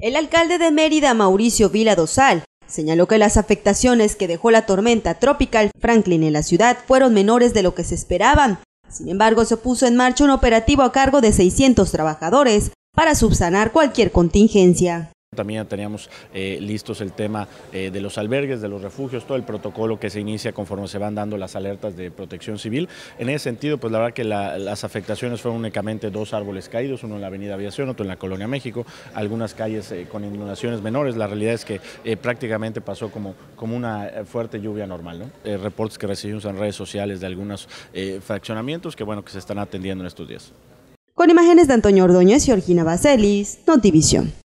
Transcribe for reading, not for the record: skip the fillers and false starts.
El alcalde de Mérida, Mauricio Vila Dosal, señaló que las afectaciones que dejó la tormenta tropical Franklin en la ciudad fueron menores de lo que se esperaban. Sin embargo, se puso en marcha un operativo a cargo de 600 trabajadores para subsanar cualquier contingencia. También teníamos listos el tema de los albergues, de los refugios, todo el protocolo que se inicia conforme se van dando las alertas de protección civil. En ese sentido, pues la verdad que las afectaciones fueron únicamente 2 árboles caídos, uno en la avenida Aviación, otro en la Colonia México, algunas calles con inundaciones menores. La realidad es que prácticamente pasó como una fuerte lluvia normal, ¿no? Reportes que recibimos en redes sociales de algunos fraccionamientos que se están atendiendo en estos días. Con imágenes de Antonio Ordóñez y Georgina Baselis, Notivisión.